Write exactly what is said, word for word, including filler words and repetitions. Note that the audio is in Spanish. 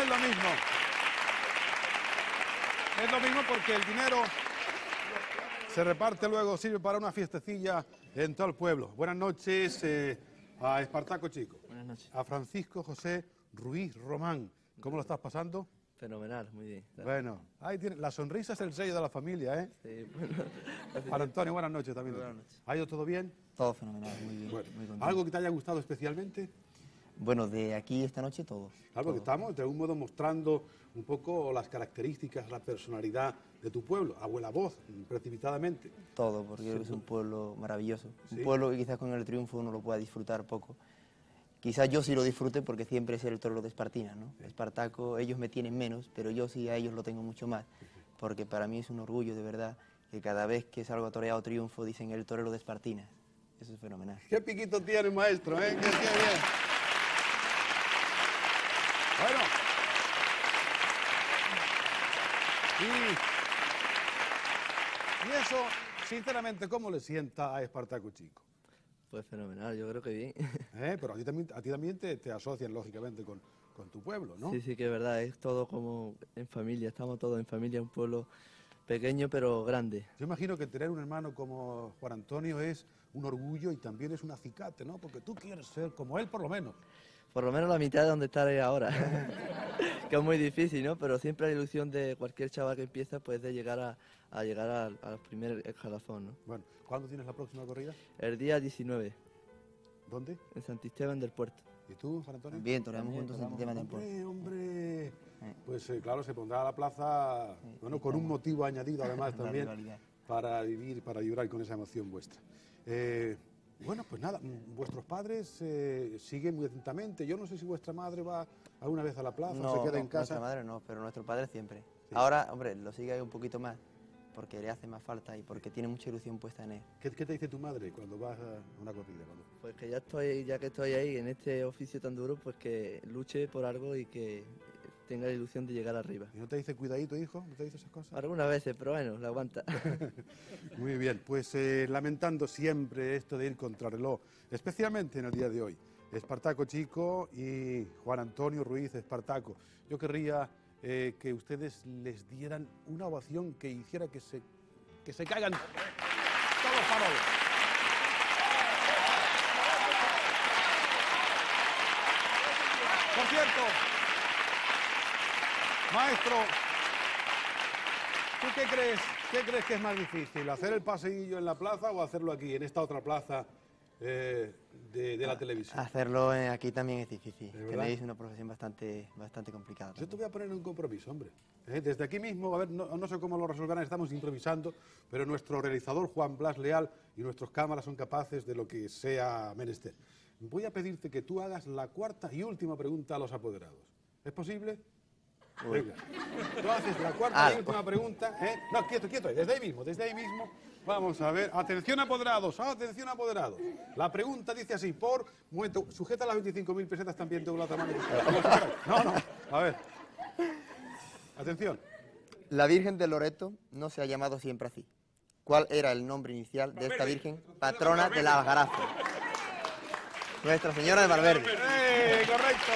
es lo mismo. Es lo mismo porque el dinero se reparte luego, sirve para una fiestecilla en todo el pueblo. Buenas noches eh, a Espartaco Chico. Buenas noches. A Francisco José Ruiz Román. ¿Cómo lo estás pasando? Fenomenal, muy bien. Bueno, ahí tiene, la sonrisa es el sello de la familia, ¿eh? Sí, bueno. Para Antonio, buenas noches también. Buenas noches. ¿Ha ido todo bien? Todo fenomenal, muy bien. Bueno, muy contento. ¿algo que te haya gustado especialmente? Bueno, de aquí esta noche todo. Algo que estamos de algún modo mostrando un poco las características, la personalidad de tu pueblo, abuela voz, precipitadamente. Todo, porque creo que es un pueblo maravilloso. Sí. Un pueblo que quizás con el triunfo uno lo pueda disfrutar poco. Quizás yo sí lo disfrute porque siempre es el torero de Espartina, ¿no? Espartaco, ellos me tienen menos, pero yo sí a ellos lo tengo mucho más. Porque para mí es un orgullo, de verdad, que cada vez que salgo a torear o triunfo dicen el torero de Espartina. Eso es fenomenal. ¿Qué piquito tiene, maestro? ¿Eh? ¿Qué, qué bien? Bueno. Y, y eso, sinceramente, ¿cómo le sienta a Espartaco Chico? Pues fenomenal, yo creo que bien. ¿Eh? Pero a ti también, a ti también te, te asocian, lógicamente, con, con tu pueblo, ¿no? Sí, sí, que es verdad, es todo como en familia, estamos todos en familia, un pueblo pequeño pero grande. Yo imagino que tener un hermano como Juan Antonio es un orgullo y también es un acicate, ¿no? Porque tú quieres ser como él, por lo menos. Por lo menos la mitad de donde estaré ahora, que es muy difícil, ¿no? Pero siempre la ilusión de cualquier chaval que empieza, pues de llegar a, a llegar al, al primer escalafón, ¿no? Bueno, ¿cuándo tienes la próxima corrida? El día diecinueve, ¿Dónde? en Santisteban del Puerto. ¿Y tú, Juan Antonio? Bien, toreamos juntos en el tema de tiempo. Hombre, hombre. Pues eh, claro, se pondrá a la plaza, bueno, con un motivo añadido además La también, rivalidad. para vivir, para vibrar con esa emoción vuestra. Eh, bueno, pues nada, mm, vuestros padres eh, siguen muy atentamente. Yo no sé si vuestra madre va alguna vez a la plaza o se queda no, en casa. nuestra madre no, pero nuestro padre siempre. Sí. Ahora, hombre, lo sigue ahí un poquito más, porque le hace más falta y porque tiene mucha ilusión puesta en él. ¿Qué, qué te dice tu madre cuando vas a una corrida? Cuando- Pues que ya estoy, ya que estoy ahí en este oficio tan duro, pues que luche por algo y que tenga la ilusión de llegar arriba. ¿Y no te dice cuidadito, hijo? ¿No te dice esas cosas? Algunas veces, pero bueno, la aguanta. Muy bien, pues eh, lamentando siempre esto de ir contra reloj, especialmente en el día de hoy. Espartaco Chico y Juan Antonio Ruiz Espartaco. Yo querría eh, que ustedes les dieran una ovación que hiciera que se, que se caigan todos faroles. Por cierto, maestro, ¿tú qué crees, qué crees que es más difícil? ¿Hacer el paseillo en la plaza o hacerlo aquí, en esta otra plaza eh, de, de la televisión? Hacerlo eh, aquí también es difícil. ¿De verdad? Tenéis una profesión bastante, bastante complicada. Yo te voy a poner en un compromiso, hombre. Eh, Desde aquí mismo, a ver, no, no sé cómo lo resolverán, estamos improvisando, pero nuestro realizador Juan Blas Leal y nuestros cámaras son capaces de lo que sea menester. Voy a pedirte que tú hagas la cuarta y última pregunta a los apoderados. ¿Es posible? Venga. Tú haces la cuarta Ah, y última pregunta, ¿eh? No, quieto, quieto, desde ahí mismo, desde ahí mismo. Vamos a ver, atención apoderados, atención apoderados. La pregunta dice así, por, un momento, sujeta las veinticinco mil pesetas también de la otra mano. No, no, a ver. Atención. La Virgen de Loreto no se ha llamado siempre así. ¿Cuál era el nombre inicial de esta Virgen, patrona de la Algaraza? Nuestra Señora de Valverde. ¡Eh, correcto!